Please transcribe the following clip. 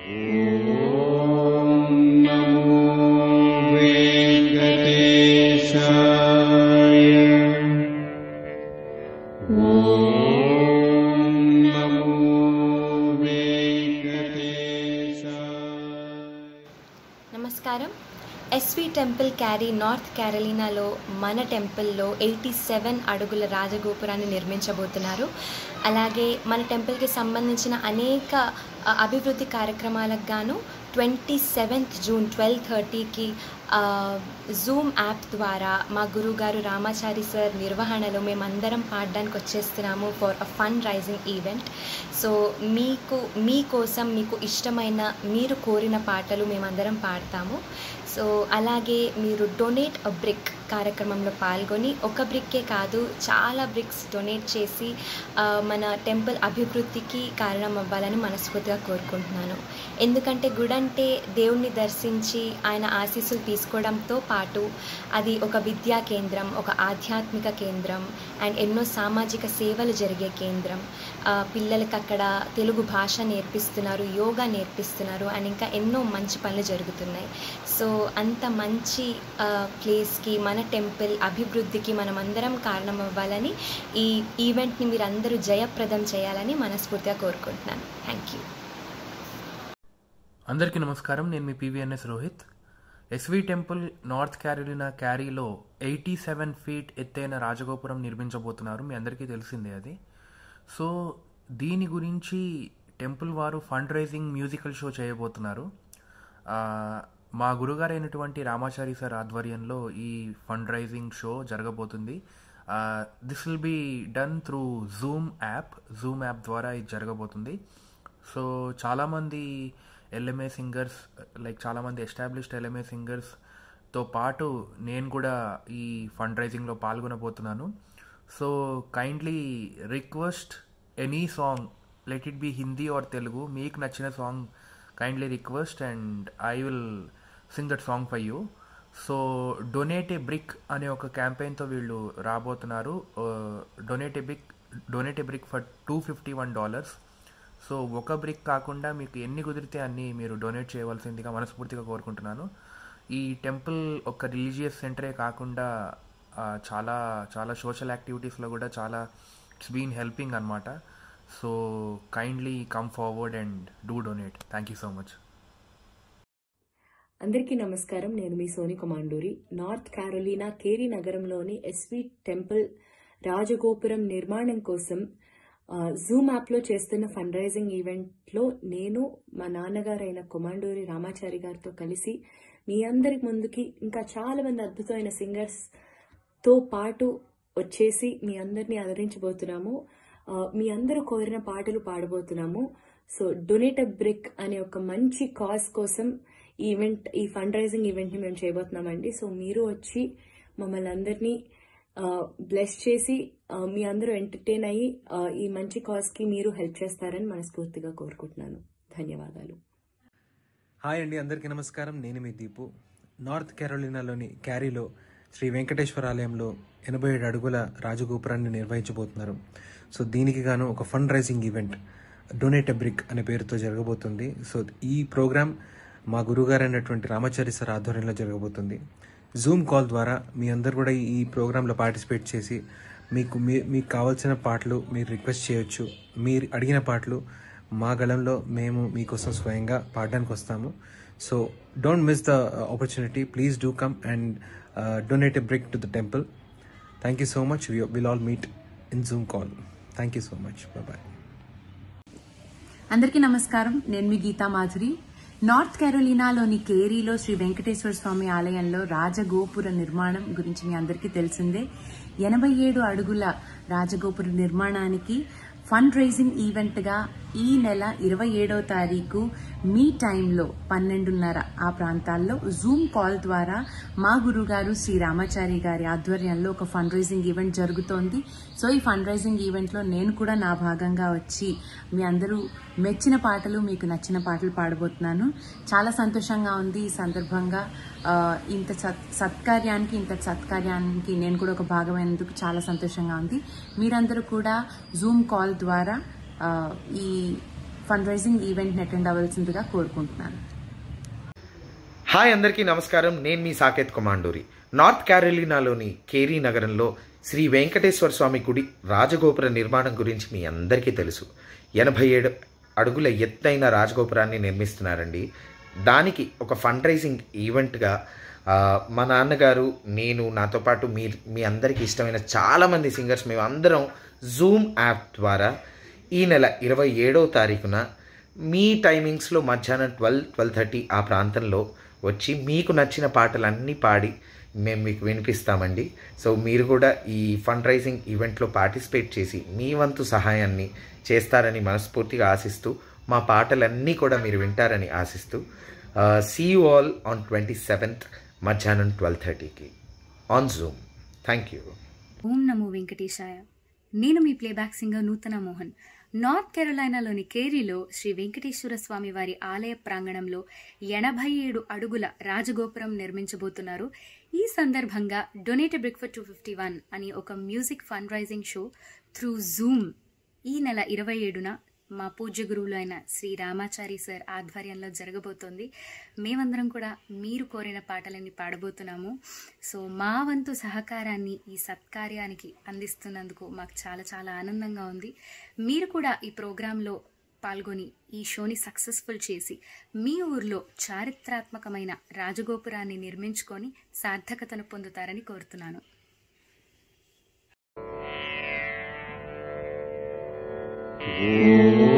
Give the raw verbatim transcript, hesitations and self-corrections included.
నమస్కారం. SV temple Cary North క్యారోలినాలో మన టెంపుల్లో ఎయిటీ సెవెన్ అడుగుల రాజగోపురాన్ని నిర్మించబోతున్నారు. అలాగే మన టెంపుల్కి సంబంధించిన అనేక అభివృద్ధి కార్యక్రమాలకు గాను ట్వంటీ సెవెంత్ జూన్ ట్వెల్వ్ థర్టీకి జూమ్ యాప్ ద్వారా మా గురువుగారు రామాచారి సార్ నిర్వహణలో మేమందరం పాడడానికి వచ్చేస్తున్నాము for a fund raising event. So మీకు మీకోసం మీకు ఇష్టమైన మీరు కోరిన పాటలు మేమందరం పాడతాము. సో అలాగే మీరు డొనేట్ అ బ్రిక్ కార్యక్రమంలో పాల్గొని ఒక బ్రిక్కే కాదు చాలా బ్రిక్స్ డొనేట్ చేసి మన టెంపుల్ అభివృద్ధికి కారణం అవ్వాలని మనస్ఫూర్తిగా కోరుకుంటున్నాను. ఎందుకంటే గుడి అంటే దేవుణ్ణి దర్శించి ఆయన ఆశీస్సులు తీసుకోవడంతో పాటు అది ఒక విద్యా కేంద్రం, ఒక ఆధ్యాత్మిక కేంద్రం అండ్ ఎన్నో సామాజిక సేవలు జరిగే కేంద్రం. పిల్లలకి అక్కడ తెలుగు భాష నేర్పిస్తున్నారు, యోగా నేర్పిస్తున్నారు అండ్ ఇంకా ఎన్నో మంచి పనులు జరుగుతున్నాయి. సో అంత మంచి ప్లేస్కి మన టెంపుల్ అభివృద్ధికి మనమందరం కారణం అవ్వాలని ఈ ఈవెంట్ని మీరు అందరూ జయప్రదం చేయాలని మనస్ఫూర్తిగా కోరుకుంటున్నాను. Thank you. అందరికీ నమస్కారం. నేను మీ PVNS Rohit. SV temple North Carolina క్యారీలో ఎయిటీ సెవెన్ ఫీట్ ఎత్తైన రాజగోపురం నిర్మించబోతున్నారు. మీ అందరికీ తెలిసిందే అది. సో దీని గురించి టెంపుల్ వారు ఫండ్ రైజింగ్ మ్యూజికల్ షో చేయబోతున్నారు. మా గురుగారు అయినటువంటి రామాచారి సార్ ఆధ్వర్యంలో ఈ ఫండ్ రైజింగ్ షో జరగబోతుంది. This will be done through zoom app. Zoom app ద్వారా ఇది జరగబోతుంది. సో చాలామంది ఎల్ఎంఏ సింగర్స్ లైక్ చాలామంది ఎస్టాబ్లిష్డ్ ఎల్ఎంఏ సింగర్స్తో పాటు నేను కూడా ఈ ఫండ్ రైజింగ్లో పాల్గొనబోతున్నాను. So kindly request any song, let it be Hindi or Telugu, మీకు నచ్చిన song kindly request and I will sing that song for you. So donate a brick అనే ఒక క్యాంపెయిన్తో వీళ్ళు రాబోతున్నారు. Donate a brick donate a brick for two fifty one dollars. So ఒక brick కాకుండా మీకు ఎన్ని కుదిరితే అన్ని మీరు డొనేట్ చేయవలసిందిగా మనస్ఫూర్తిగా కోరుకుంటున్నాను. ఈ టెంపుల్ ఒక రిలీజియస్ సెంటరే కాకుండా చాలా చాలా సోషల్ యాక్టివిటీస్లో కూడా చాలా ఇట్స్ బీన్ హెల్పింగ్ అనమాట. So kindly come forward and do donate. Thank you so much. అందరికీ నమస్కారం. నేను మీ Soni Kamanduri. North Carolina Cary నగరంలోని ఎస్వి టెంపుల్ రాజగోపురం నిర్మాణం కోసం జూమ్ యాప్లో చేస్తున్న ఫండ్ రైజింగ్ ఈవెంట్లో నేను మా నాన్నగారైన కొమాండూరి రామాచారి గారితో కలిసి మీ అందరి ముందుకి ఇంకా చాలా మంది అద్భుతమైన సింగర్స్తో పాటు వచ్చేసి మీ అందరినీ ఆదరించబోతున్నాము. మీ అందరూ కోరిన పాటలు పాడబోతున్నాము. సో డొనేట్ అ బ్రిక్ అనే ఒక మంచి కాజ్ కోసం ఈ ఈవెంట్ ఈ ఫండ్ రైజింగ్ ఈవెంట్ని మేము చేయబోతున్నామండి. సో మీరు వచ్చి మమ్మల్ని అందరినీ బ్లెస్ చేసి మీ అందరూ ఎంటర్టైన్ అయ్యి ఈ మంచి కాజ్కి మీరు హెల్ప్ చేస్తారని మనస్ఫూర్తిగా కోరుకుంటున్నాను. ధన్యవాదాలు. హాయ్ అండి, అందరికీ నమస్కారం. నేను మీ దీపు. నార్త్ క్యారోలినాలోని క్యారీలో శ్రీ వెంకటేశ్వర ఆలయంలో ఎనభై ఏడు అడుగుల రాజగోపురాన్ని నిర్వహించబోతున్నారు. సో దీనికి గాను ఒక fund raising event donate a brick అనే పేరుతో జరగబోతుంది. సో ఈ ప్రోగ్రామ్ మా గురువుగారు అయినటువంటి రామాచారి సార్ ఆధ్వర్యంలో జరగబోతుంది. జూమ్ కాల్ ద్వారా మీ అందరు కూడా ఈ ప్రోగ్రాంలో పార్టిసిపేట్ చేసి మీకు మీ మీకు కావాల్సిన పాటలు మీరు రిక్వెస్ట్ చేయొచ్చు. మీరు అడిగిన పాటలు మా గళంలో మేము మీకోసం స్వయంగా పాడడానికి వస్తాము. So don't miss the opportunity. Please do come and donate a brick to the temple. Thank you so much. Will all meet in zoom call. Thank you so much. Bye. అందరికీ నమస్కారం. నేను మీ గీతా మాధురి. నార్త్ క్యారోలినాలోని కేరీలో శ్రీ వెంకటేశ్వర స్వామి ఆలయంలో రాజగోపుర నిర్మాణం గురించి మీ అందరికీ తెలిసిందే. ఎనభై ఏడు అడుగుల రాజగోపుర నిర్మాణానికి ఫండ్ రైజింగ్ ఈవెంట్గా ఈ నెల ఇరవై ఏడవ తారీఖు మీ టైంలో పన్నెండున్నర ఆ ప్రాంతాల్లో జూమ్ కాల్ ద్వారా మా గురుగారు శ్రీ రామాచారి గారి ఆధ్వర్యంలో ఒక ఫండ్ రైజింగ్ ఈవెంట్ జరుగుతోంది. సో ఈ ఫండ్ రైజింగ్ ఈవెంట్లో నేను కూడా నా భాగంగా వచ్చి మీ అందరూ మెచ్చిన పాటలు, మీకు నచ్చిన పాటలు పాడబోతున్నాను. చాలా సంతోషంగా ఉంది. ఈ సందర్భంగా ఇంత సత్కార్యానికి ఇంత సత్కార్యానికి నేను కూడా ఒక భాగమైనందుకు చాలా సంతోషంగా ఉంది. మీరందరూ కూడా జూమ్ కాల్ ద్వారా ఈ ఫండ్ రైజింగ్ ఈవెంట్ని అటెండ్ అవ్వాల్సిందిగా కోరుకుంటున్నాను. హాయ్ అందరికీ నమస్కారం. నేను మీ సాకేత్ కొమాండూరి. నార్త్ క్యారోలినాలోని కేరీ నగరంలో శ్రీ వెంకటేశ్వర స్వామి గుడి రాజగోపుర నిర్మాణం గురించి మీ అందరికీ తెలుసు. ఎనభై ఏడు అడుగుల ఎత్తైన రాజగోపురాన్ని నిర్మిస్తున్నారండి. దానికి ఒక ఫండ్ రైజింగ్ ఈవెంట్గా మా నాన్నగారు, నేను, నాతో పాటు మీ మీ అందరికీ ఇష్టమైన చాలామంది సింగర్స్ మేము అందరం జూమ్ యాప్ ద్వారా ఈ నెల ఇరవై ఏడవ తారీఖున మీ టైమింగ్స్లో మధ్యాహ్నం ట్వెల్వ్ ట్వెల్వ్ థర్టీ ఆ ప్రాంతంలో వచ్చి మీకు నచ్చిన పాటలన్నీ పాడి మేము మీకు వినిపిస్తామండి. సో మీరు కూడా ఈ ఫండ్ రైజింగ్ ఈవెంట్లో పార్టిసిపేట్ చేసి మీ వంతు సహాయాన్ని చేస్తారని మనస్ఫూర్తిగా ఆశిస్తూ, మా పాటలన్నీ కూడా మీరు వింటారని ఆశిస్తూ, see you all on twenty seventh మధ్యాహ్నం ట్వెల్వ్ థర్టీకి on zoom. Thank you. Om నమో వెంకటేశాయ. నేను మీ playback singer Nutana Mohan. North కెరోలైనాలోని కేరీలో శ్రీ వెంకటేశ్వర స్వామి వారి ఆలయ ప్రాంగణంలో ఎనభై ఏడు అడుగుల రాజగోపురం నిర్మించబోతున్నారు. ఈ సందర్భంగా donate a brick for two fifty one అని ఒక music fund raising show through zoom ఈ నెల ఇరవై ఏడున మా పూజ్య గురువులు అయిన శ్రీ రామాచారి సార్ ఆధ్వర్యంలో జరగబోతోంది. మేమందరం కూడా మీరు కోరిన పాటలన్నీ పాడబోతున్నాము. సో మా వంతు సహకారాన్ని ఈ సత్కార్యానికి అందిస్తున్నందుకు మాకు చాలా చాలా ఆనందంగా ఉంది. మీరు కూడా ఈ ప్రోగ్రాంలో పాల్గొని ఈ షోని సక్సెస్ఫుల్ చేసి మీ ఊర్లో చారిత్రాత్మకమైన రాజగోపురాన్ని నిర్మించుకొని సార్థకతను పొందుతారని కోరుతున్నాను. Oh